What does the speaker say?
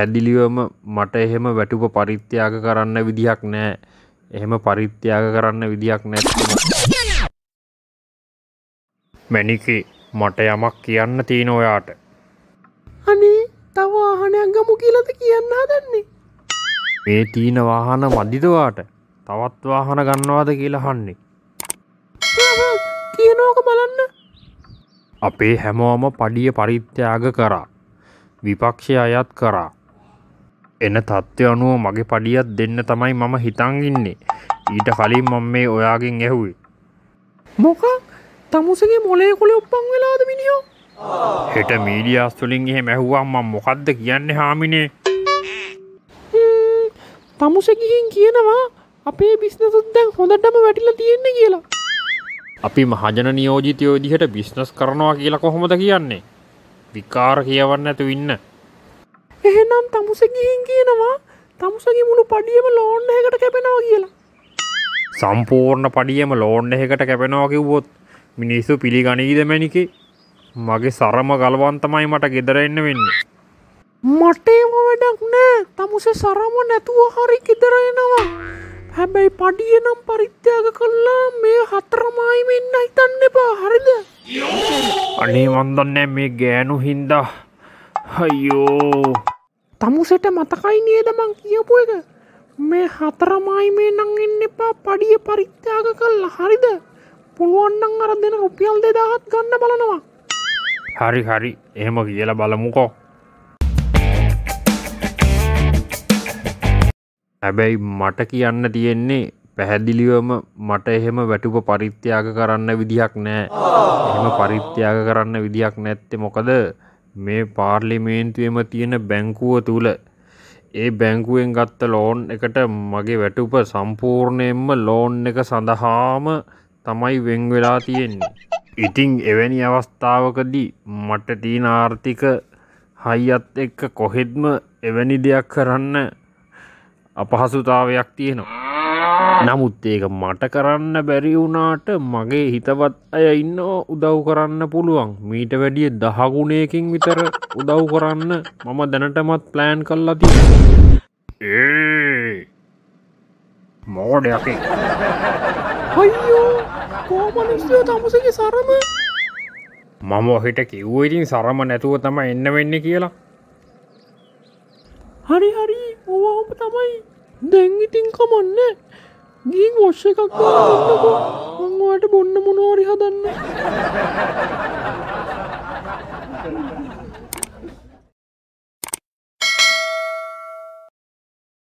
පැහැදිලිවම මට එහෙම වැටුප පරිත්‍යාග කරන්න විදිහක් නැහැ. එහෙම පරිත්‍යාග කරන්න විදිහක් නැත්නම් මැනිකේ මට යමක් කියන්න තියෙන ඔයාට. අනේ තව වාහනයක් ගමු කියලාද කියන්න හදන්නේ? මේ තීන වාහන මදිද ඔයාට? තවත් වාහන ගන්නවාද කියලා අහන්නේ. කියනෝක බලන්න. අපේ හැමෝම පඩිය පරිත්‍යාග කරා. විපක්ෂය අයත් කරා. එන තත්ත්වය අනුව මගේ පඩියත් දෙන්න තමයි මම හිතන් ඉන්නේ. ඊට කලින් මම මේ ඔයාගෙන් ඇහුවේ. මොකක්? තමුසගේ මොලේ කොලේ ඔප්පන් වෙලාද මිනිහෝ? හෙට මීඩියාස් වලින් එහෙම ඇහුවා මම මොකද්ද කියන්නේ හාමිනේ? තමුසේ ගිහින් කියනවා අපේ බිස්නස් උත් දැන් හොඳටම වැටිලා තියෙන්නේ කියලා. අපි මහජන නියෝජිතයෝ විදිහට බිස්නස් කරනවා කියලා කොහොමද කියන්නේ? විකාර කියවන්න නැතුව ඉන්න. එහෙනම් තමුසේ ගිහින් කියනවා තමුසගේ මුළු පඩියම ලෝන් එකකට කැපෙනවා කියලා. සම්පූර්ණ පඩියම ලෝන් එකකට කැපෙනවා කිව්වොත් මිනිස්සු පිළිගනීද මැනිකේ? මගේ සරම ගලවන් තමයි මට ගෙදර එන්න වෙන්නේ. මට ඒව වැඩක් නෑ. තමුසේ සරම නැතුව හරි ගෙදර එනවා. හැබැයි පඩිය නම් පරිත්‍යාග කළා මේ 4මයි වෙන්න හිතන්න එපා. හරිද? අනේ මන් දන්නේ මේ ගෑනු හින්දා. අයියෝ. තමුසෙට මතකයි නේද මං කියපු එක? මේ 4මයි මේ නම් එන්න එපා. පඩිය පරිත්‍යාග කළා. හරිද? පුළුවන් නම් අර දෙන රුපියල් 2000ක් ගන්න බලනවා. හරි හරි. එහෙම කියලා බලමුකෝ. හැබැයි මට කියන්න තියෙන්නේ පැහැදිලිවම මට එහෙම වැටුප පරිත්‍යාග කරන්න විදිහක් නැහැ. එහෙම පරිත්‍යාග කරන්න විදිහක් නැත්තේ මොකද මේ පාර්ලිමේන්තුවේම තියෙන බැංකුව තුල ඒ බැංකුවෙන් ගත්ත ලෝන් එකට මගේ වැටුප සම්පූර්ණයෙන්ම ලෝන් එක සඳහාම තමයි වෙන් වෙලා තියෙන්නේ. ඉතින් එවැනි අවස්ථාවකදී මට තියෙන ආර්ථික හයියත් එක්ක කොහෙත්ම එවැනි දෙයක් කරන්න අපහසුතාවයක් තියෙනවා. නමුත් ඒක මට කරන්න බැරි වුණාට මගේ හිතවත් අය ඉන්නව උදව් කරන්න පුළුවන්. මීට වැඩිය 10 ගුණයකින් විතර උදව් කරන්න මම දැනටමත් ප්ලෑන් කරලා තියෙනවා. මොඩයක්. අයියෝ කොහොමද තමුසේගේ සරම? මම ඔහෙට කිව්වා ඉතින් සරම නැතුව තමයි එන්න වෙන්නේ කියලා. හරි හරි ඔවම තමයි. දැන් ඉතින් කමන්නේ. ගිහින් වොෂ් එකක් දාලා දෙන්නකෝ. මම ඔයාලට බොන්න මොනවා හරි හදන්න.